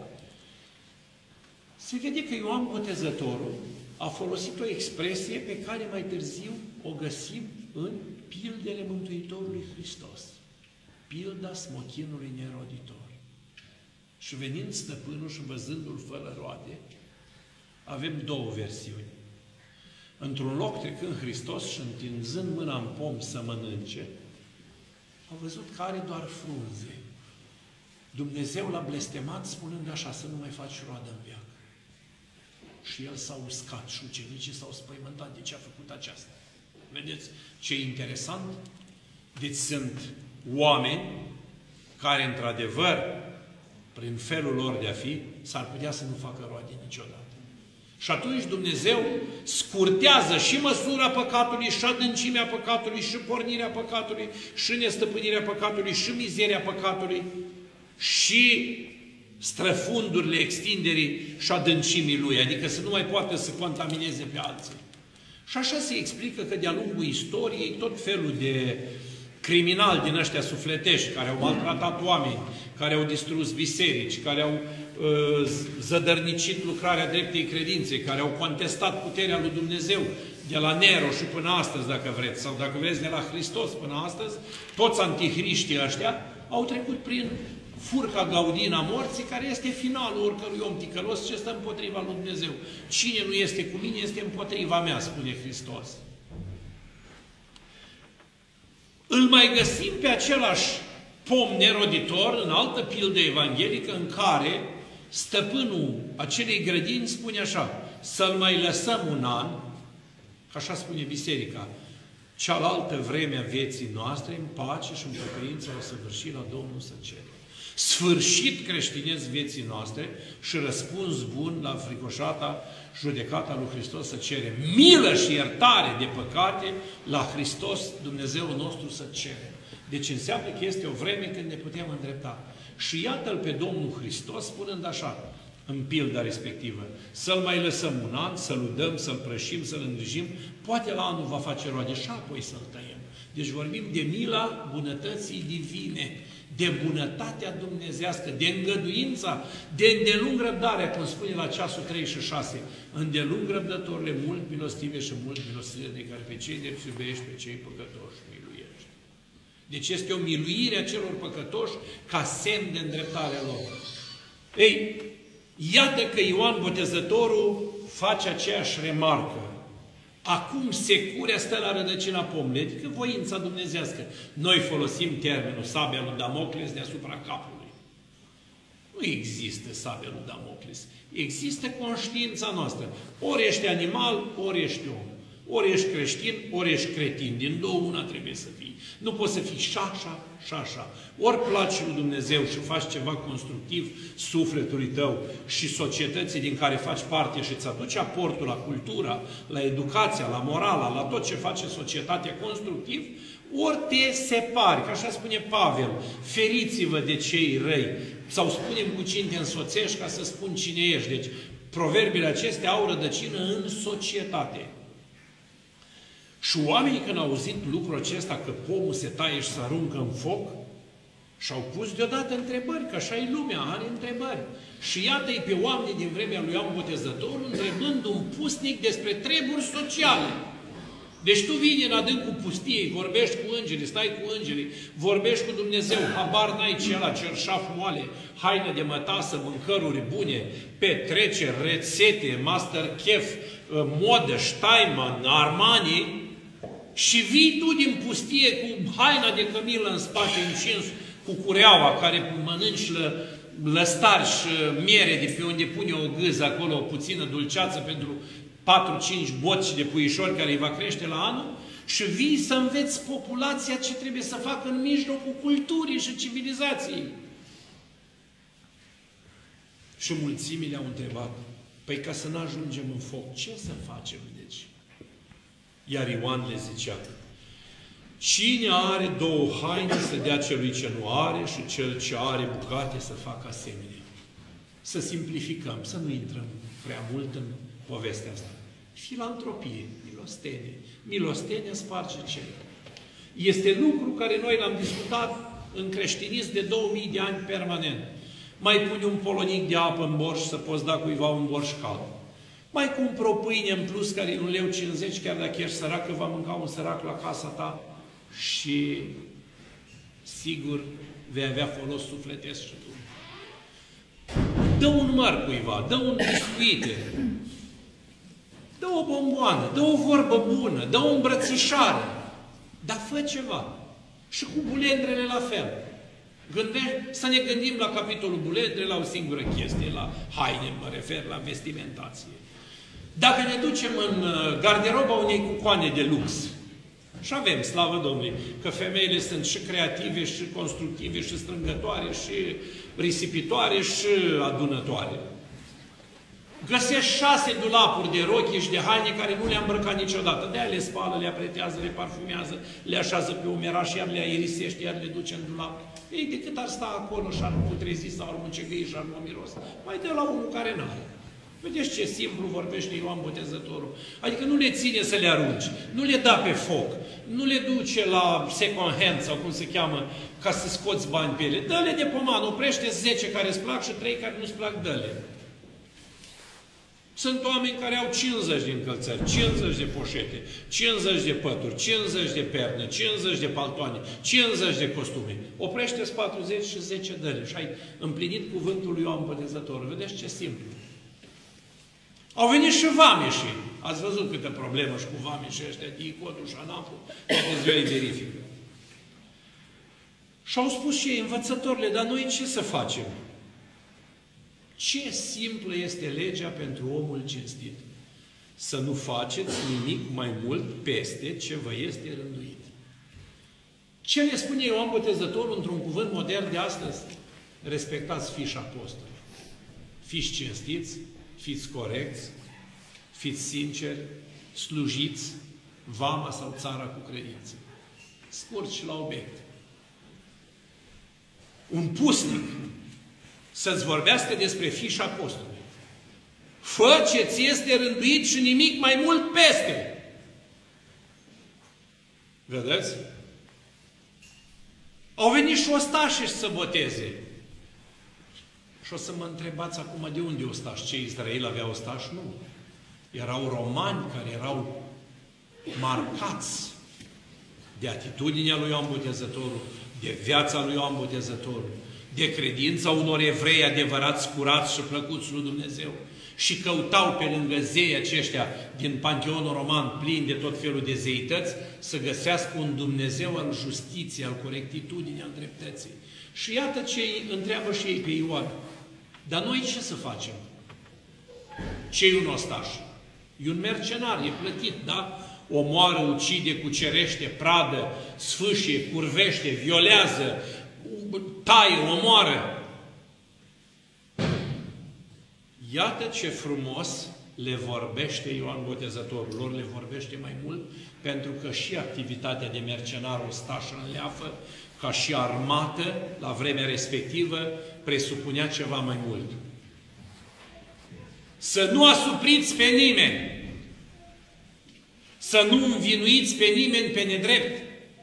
se vede că Ioan Botezătorul a folosit o expresie pe care mai târziu o găsim în pildele Mântuitorului Hristos. Pilda smochinului neroditor. Și venind stăpânul și văzându-l fără roade, avem două versiuni. într-un loc trecând Hristos și întinzând mâna în pom să mănânce, a văzut că are doar frunze. Dumnezeu l-a blestemat spunând așa, să nu mai faci roadă în viață. Și el s-a uscat și ucenicii s-au spăimântat de ce a făcut aceasta. Vedeți ce interesant? Deci sunt oameni care, într-adevăr, prin felul lor de a fi, s-ar putea să nu facă roade niciodată. Și atunci Dumnezeu scurtează și măsura păcatului, și adâncimea păcatului, și pornirea păcatului, și nestăpânirea păcatului, și mizeria păcatului, și străfundurile extinderii și adâncimii lui, adică să nu mai poată să contamineze pe alții. Și așa se explică că de-a lungul istoriei tot felul de criminali din ăștia sufletești, care au maltratat oameni, care au distrus biserici, care au zădărnicit lucrarea dreptei credinței, care au contestat puterea lui Dumnezeu, de la Nero și până astăzi, dacă vreți, sau dacă vreți, de la Hristos până astăzi, toți antihriștii ăștia au trecut prin furca gaudina morții, care este finalul oricărui om ticălos ce stă împotriva lui Dumnezeu. Cine nu este cu mine, este împotriva mea, spune Hristos. Îl mai găsim pe același pom neroditor în altă pildă evanghelică în care stăpânul acelei grădini spune așa, să-l mai lăsăm un an, că așa spune biserica, cealaltă vreme a vieții noastre, în pace și în pocăință o săvârși la Domnul să cere. Sfârșit creștinesc vieții noastre și răspuns bun la fricoșata judecata lui Hristos să cere. Milă și iertare de păcate la Hristos, Dumnezeu nostru, să cere. Deci înseamnă că este o vreme când ne putem îndrepta. Și iată-L pe Domnul Hristos spunând așa, în pilda respectivă, să-L mai lăsăm un an, să-L udăm, să-L prășim, să-L îngrijim, poate la anul va face roade și apoi să-L tăiem. Deci vorbim de mila bunătății divine, de bunătatea dumnezească, de îngăduința, de îndelung răbdarea, cum spune la ceasul 3 și 6, îndelung răbdătorile, mult milostive și mult milostive, care pe cei drept iubești, pe cei păcătoși miluiește. Deci este o miluire a celor păcătoși ca semn de îndreptarea lor. Ei, iată că Ioan Botezătorul face aceeași remarcă. Acum securea stă la rădăcina pomului, adică voința dumnezească. Noi folosim termenul sabia lui Damocles deasupra capului. Nu există sabia lui Damocles. Există conștiința noastră. Ori ești animal, ori ești om. Ori ești creștin, ori ești cretin. Din două una trebuie să fii. Nu poți să fii și așa, și așa. Ori placi lui Dumnezeu și faci ceva constructiv sufletului tău și societății din care faci parte și îți aduci aportul la cultura, la educația, la morala, la tot ce face societatea constructiv, ori te separi, că așa spune Pavel, feriți-vă de cei răi. Sau spunem cu cine te însoțești ca să spun cine ești. Deci, proverbele acestea au rădăcină în societate. Și oamenii, când au auzit lucrul acesta, că pomul se taie și se aruncă în foc, și-au pus deodată întrebări, că așa e lumea, are întrebări. Și iată-i pe oamenii din vremea lui Ioan Botezătorul, întrebând un pusnic despre treburi sociale. Deci tu vii în adâncul pustiei, vorbești cu îngerii, stai cu îngerii, vorbești cu Dumnezeu, habar n-ai ce ăla, cerșaf moale, haină de mătasă, mâncăruri bune, petreceri, rețete, Masterchef, modă, Steinman, Armani, și vii tu din pustie cu haina de cămilă în spate încins, cu cureaua care mănânci lăstari și miere de pe unde pune o gâză acolo, o puțină dulceață pentru 4-5 boci de puișori care îi va crește la anul, și vii să înveți populația ce trebuie să facă în mijlocul culturii și civilizației. Și mulțimile au întrebat, păi ca să nu ajungem în foc, ce să facem deci? Iar Ioan le zicea, cine are două haine să dea celui ce nu are și cel ce are bucate să facă asemenea. Să simplificăm, să nu intrăm prea mult în povestea asta. Filantropie, milostenie. Milostenia sparge cerul. Este lucru care noi l-am discutat în creștinism de 2000 de ani permanent. Mai pune un polonic de apă în borș să poți da cuiva un borș cald. Mai cumpără o pâine în plus care e 1,50 lei, chiar dacă ești sărac, că va mânca un sărac la casa ta și sigur vei avea folos sufletesc și tu. Dă un măr cuiva, dă un biscuite, dă Dă o bomboană, dă o vorbă bună, dă o îmbrățișare. Dar fă ceva. Și cu bulendrele la fel. Să ne gândim la capitolul bulendre, la o singură chestie, la haine, mă refer, la vestimentație. Dacă ne ducem în garderoba unei cucoane de lux, și avem, slavă Domnului, că femeile sunt și creative, și constructive, și strângătoare, și risipitoare, și adunătoare. Găsești 6 dulapuri de rochi și de haine care nu le-a îmbrăcat niciodată. De-aia le spală, le apretează, le parfumează, le așează pe umeraș, iar le aerisește, iar le duce în dulap. Ei, decât ar sta acolo și ar putrezi sau ar muncegăi și ar miros. Mai dă la unul care n-are. Vedeți ce simplu vorbește Ioan Botezătorul. Adică nu le ține să le arunci, nu le da pe foc, nu le duce la second hand sau cum se cheamă, ca să scoți bani pe ele. Dă-le de pomană, oprește 10 care îți plac și 3 care nu-ți plac, dă-le. Sunt oameni care au 50 de încălțări, 50 de poșete, 50 de pături, 50 de perne, 50 de paltoane, 50 de costume. Oprește-ți 40 și 10 dă-le. Și ai împlinit cuvântul lui Ioan Botezătorul. Vedeți ce simplu. Au venit și vameșii. Ați văzut câtă problemă și cu vameșii ăștia, Dicodul și Anapul, toate ziua îi verifică. Și au spus și ei, învățătorile, dar noi ce să facem? Ce simplă este legea pentru omul cinstit? Să nu faceți nimic mai mult peste ce vă este rânduit. Ce ne spune Ioan Botezătorul într-un cuvânt modern de astăzi? Respectați fiși apostoli. Fiți cinstiți, fiți corecți, fiți sinceri, slujiți vama sau țara cu credință. Scurt și la obiect. Un pusnic să-ți vorbească despre fiși apostoli. Fă ce ți este rânduit și nimic mai mult peste. Vedeți? Au venit și ostașii să boteze. Și o să mă întrebați acum de unde ostași? Ce Israel avea ostași? Nu. Erau romani care erau marcați de atitudinea lui Ioan Botezătorul, de viața lui Ioan Botezătorul, de credința unor evrei adevărați, curați și plăcuți lui Dumnezeu. Și căutau pe lângă zei aceștia din Panteonul Roman plin de tot felul de zeități să găsească un Dumnezeu al justiției, al corectitudinii, al dreptății. Și iată ce îi întreabă și ei pe Ioan. Dar noi ce să facem? Ce-i un ostaș? E un mercenar, e plătit, da? Omoară, ucide, cucerește, pradă, sfâșie, curvește, violează, taie, omoară. Iată ce frumos le vorbește Ioan Botezătorul. Lor le vorbește mai mult, pentru că și activitatea de mercenar ostaș în leafă, ca și armată, la vremea respectivă, presupunea ceva mai mult. Să nu asupriți pe nimeni, să nu învinuiți pe nimeni pe nedrept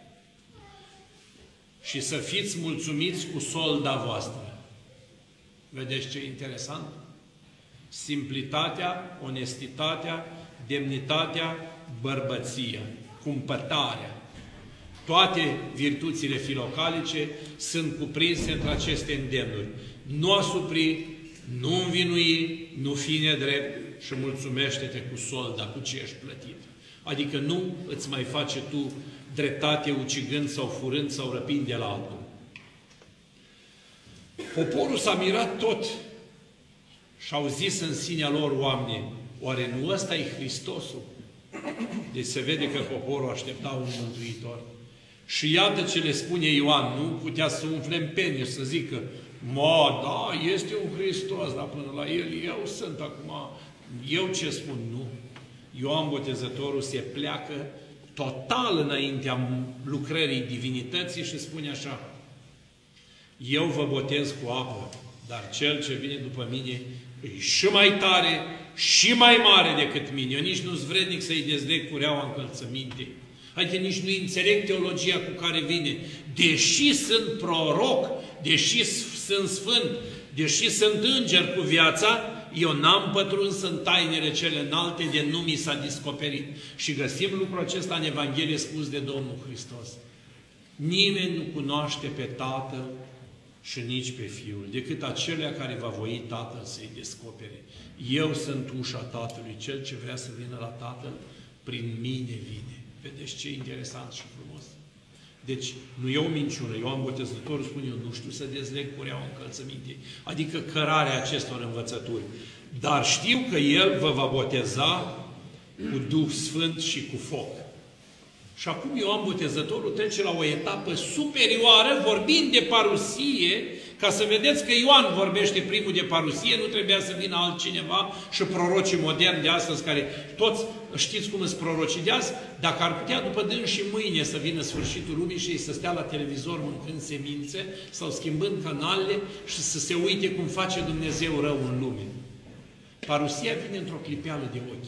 și să fiți mulțumiți cu solda voastră. Vedeți ce interesant? Simplitatea, onestitatea, demnitatea, bărbăția, cumpătarea. Toate virtuțile filocalice sunt cuprinse între aceste îndemnuri. Nu asupri, nu învinui, nu fi nedrept și mulțumește-te cu solda, cu ce ești plătit. Adică nu îți mai face tu dreptate ucigând sau furând sau răpind de la altul. Poporul s-a mirat tot și au zis în sinea lor oamenii, oare nu ăsta e Hristosul? Deci se vede că poporul aștepta un mântuitor. Și iată ce le spune Ioan, nu putea să umfle în pene și să zică, mă, da, este un Hristos, dar până la el eu sunt acum, eu ce spun? Nu. Ioan Botezătorul se pleacă total înaintea lucrării divinității și spune așa, eu vă botez cu apă, dar cel ce vine după mine e și mai tare și mai mare decât mine. Eu nici nu-s vrednic să-i dezdec cureaua încălțămintei. Adică nici nu înțeleg teologia cu care vine. Deși sunt proroc, deși sunt sfânt, deși sunt înger cu viața, eu n-am pătruns în tainele cele înalte de nu mi s-a descoperit. Și găsim lucrul acesta în Evanghelie spus de Domnul Hristos. Nimeni nu cunoaște pe Tatăl și nici pe Fiul, decât acelea care va voi Tatăl să-i descopere. Eu sunt ușa Tatălui, cel ce vrea să vină la Tatăl, prin mine vine. Vedeți ce interesant și frumos? Deci, nu e o minciună. Ioan Botezătorul spune, eu nu știu să dezleg cureaua încălțămintei, adică cărarea acestor învățături. Dar știu că El vă va boteza cu Duh Sfânt și cu foc. Și acum Ioan Botezătorul trece la o etapă superioară, vorbind de parusie, ca să vedeți că Ioan vorbește primul de parusie, nu trebuia să vină altcineva și prorocii moderni de astăzi, care toți știți cum sunt prorocii de azi, dacă ar putea după dâns și mâine să vină sfârșitul lumii și ei să stea la televizor mâncând semințe sau schimbând canalele și să se uite cum face Dumnezeu rău în lume. Parusia vine într-o clipeală de ochi.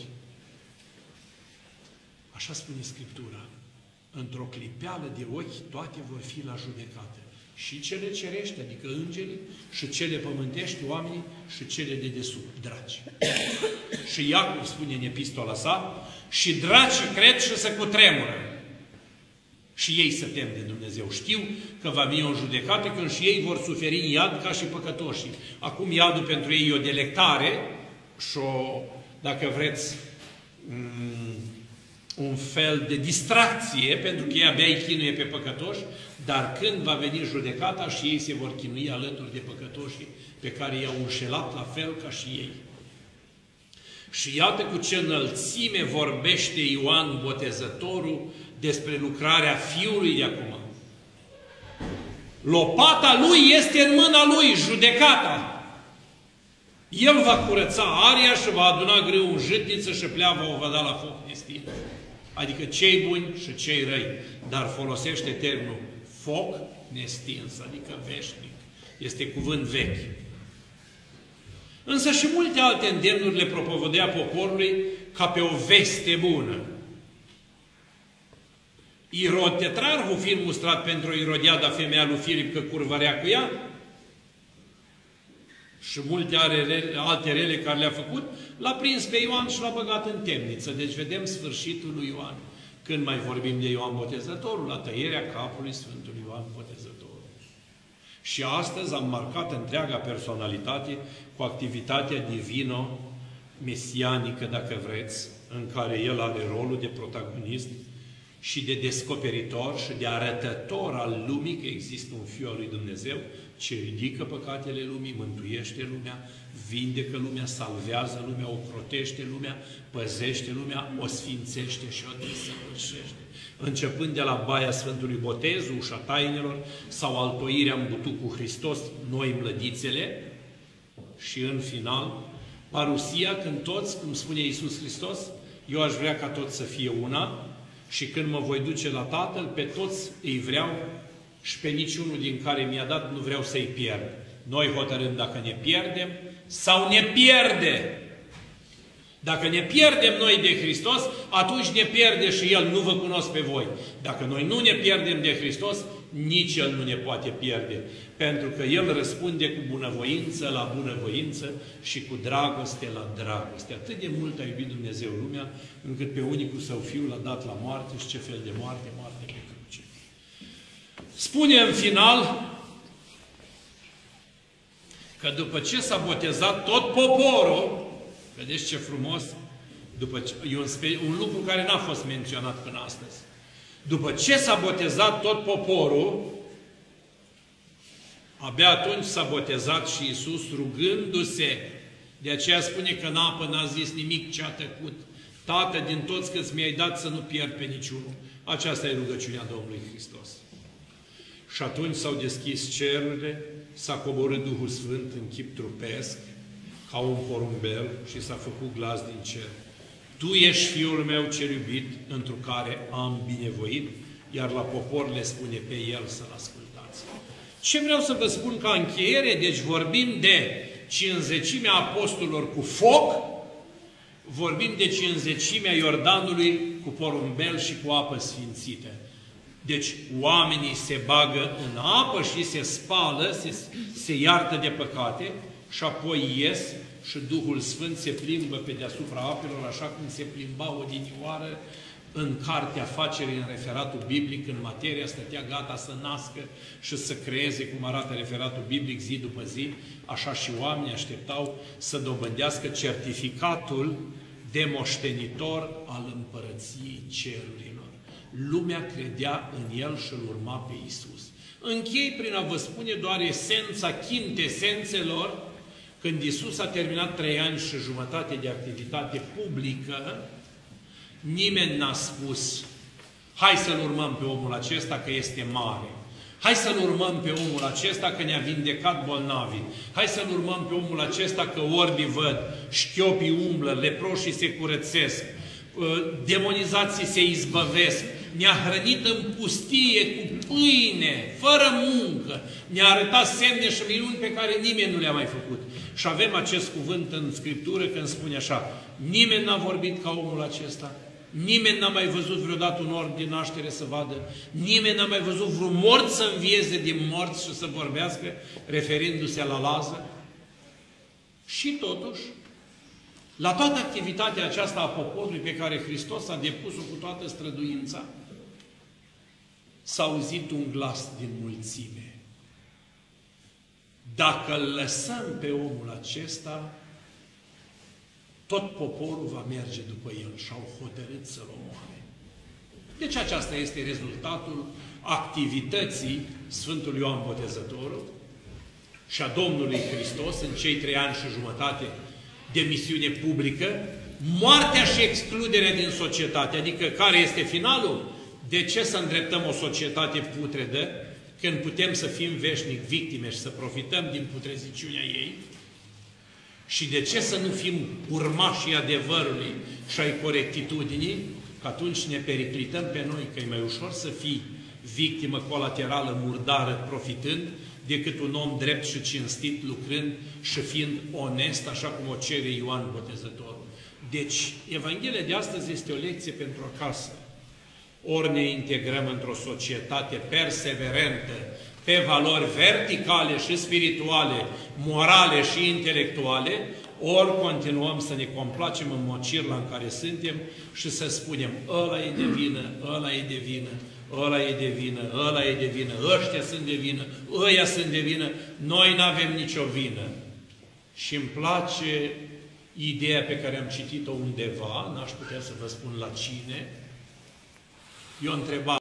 Așa spune Scriptura. Într-o clipeală de ochi toate vor fi la judecată. Și cele cerești, adică îngerii, și cele pământești, oamenii, și cele de desubt, draci. Și Iacov spune în epistola sa, și dracii cred și se cutremură. Și ei se tem de Dumnezeu. Știu că va veni o judecată când și ei vor suferi în iad ca și păcătoșii. Acum iadul pentru ei e o delectare și o, dacă vreți, un fel de distracție, pentru că ei abia îi chinuie pe păcătoși, dar când va veni judecata și ei se vor chinui alături de păcătoșii pe care i-au înșelat la fel ca și ei. Și iată cu ce înălțime vorbește Ioan Botezătorul despre lucrarea Fiului de acum. Lopata lui este în mâna lui, judecata. El va curăța aria și va aduna grâu în jâtniță și pleava o va da la foc nestin. Adică cei buni și cei răi. Dar folosește termenul foc nestins, adică veșnic. Este cuvânt vechi. Însă și multe alte îndemnuri le propovădea poporului ca pe o veste bună. Irod tetrarhul, fiind mustrat pentru Irodiada, femeia lui Filip, că curvărea cu ea, și multe alte rele care le-a făcut, l-a prins pe Ioan și l-a băgat în temniță. Deci vedem sfârșitul lui Ioan. Când mai vorbim de Ioan Botezătorul, la tăierea capului Sfântului Ioan Botezătorul. Și astăzi am marcat întreaga personalitate cu activitatea divino-mesianică, dacă vreți, în care el are rolul de protagonist și de descoperitor și de arătător al lumii că există un Fiu al lui Dumnezeu ce ridică păcatele lumii, mântuiește lumea, vindecă lumea, salvează lumea, ocrotește lumea, păzește lumea, o sfințește și o desăvârșește. Începând de la baia Sfântului Botez, ușa tainelor, sau altoirea în butuc cu Hristos, noi mlădițele, și în final, parusia, când toți, cum spune Iisus Hristos, eu aș vrea ca toți să fie una, și când mă voi duce la Tatăl, pe toți îi vreau și pe niciunul din care mi-a dat nu vreau să-i pierd. Noi hotărâm dacă ne pierdem sau ne pierde. Dacă ne pierdem noi de Hristos, atunci ne pierde și El, nu vă cunosc pe voi. Dacă noi nu ne pierdem de Hristos, nici El nu ne poate pierde. Pentru că El răspunde cu bunăvoință la bunăvoință și cu dragoste la dragoste. Atât de mult a iubit Dumnezeu lumea, încât pe unicul Său Fiul l-a dat la moarte. Și ce fel de moarte? Moarte pe cruce. Spune în final că după ce s-a botezat tot poporul, vedeți ce frumos, e un lucru care n-a fost menționat până astăzi. După ce s-a botezat tot poporul, abia atunci s-a botezat și Iisus rugându-se. De aceea spune că în apă n-a zis nimic ce a tăcut. Tată, din toți câți mi-ai dat să nu pierd pe niciunul. Aceasta e rugăciunea Domnului Hristos. Și atunci s-au deschis cerurile, s-a coborât Duhul Sfânt în chip trupesc, ca un porumbel, și s-a făcut glas din cer. Tu ești Fiul meu cel iubit, întru care am binevoit, iar la popor le spune pe El să-L ascultați. Ce vreau să vă spun ca încheiere? Deci vorbim de cinzecimea apostolilor cu foc, vorbim de cinzecimea Iordanului cu porumbel și cu apă sfințită. Deci oamenii se bagă în apă și se spală, se iartă de păcate și apoi ies și Duhul Sfânt se plimbă pe deasupra apelor, așa cum se plimba odinioară în cartea afacerii, în referatul biblic, în materia, stătea gata să nască și să creeze, cum arată referatul biblic, zi după zi, așa și oamenii așteptau să dobândească certificatul de moștenitor al Împărăției Cerurilor. Lumea credea în El și îl urma pe Iisus. Închei prin a vă spune doar esența chintesențelor. Când Iisus a terminat 3 ani și jumătate de activitate publică, nimeni n-a spus: hai să-L urmăm pe omul acesta că este mare. Hai să-L urmăm pe omul acesta că ne-a vindecat bolnavii. Hai să-L urmăm pe omul acesta că orbii văd, șchiopii umblă, leproșii se curățesc, demonizații se izbăvesc. Ne-a hrănit în pustie cu pâine, fără muncă. Ne-a arătat semne și minuni pe care nimeni nu le-a mai făcut. Și avem acest cuvânt în Scriptură când spune așa: nimeni n-a vorbit ca omul acesta. Nimeni n-a mai văzut vreodată un orb din naștere să vadă. Nimeni n-a mai văzut vreun mort să învieze din morți și să vorbească, referindu-se la Lazar. Și totuși, la toată activitatea aceasta a poporului pe care Hristos a depus-o cu toată străduința, s-a auzit un glas din mulțime: dacă îl lăsăm pe omul acesta, tot poporul va merge după el. Și au hotărât să-l omoare. Deci aceasta este rezultatul activității Sfântului Ioan Botezătorul și a Domnului Hristos în cei 3 ani și jumătate de misiune publică, moartea și excluderea din societate. Adică care este finalul? De ce să îndreptăm o societate putredă când putem să fim veșnic victime și să profităm din putreziciunea ei? Și de ce să nu fim urmașii adevărului și ai corectitudinii? Că atunci ne periclităm pe noi, că e mai ușor să fii victimă colaterală, murdară, profitând, decât un om drept și cinstit, lucrând și fiind onest, așa cum o cere Ioan Botezătorul. Deci, Evanghelia de astăzi este o lecție pentru acasă. Ori ne integrăm într-o societate perseverentă, pe valori verticale și spirituale, morale și intelectuale, ori continuăm să ne complacem în mocirla în care suntem și să spunem: ăla e de vină, ăla e de vină, ăla e de vină, ăla e de vină, ăștia sunt de vină, ăia sunt de vină, noi n-avem nicio vină. Și îmi place ideea pe care am citit-o undeva, n-aș putea să vă spun la cine. Eu întrebam: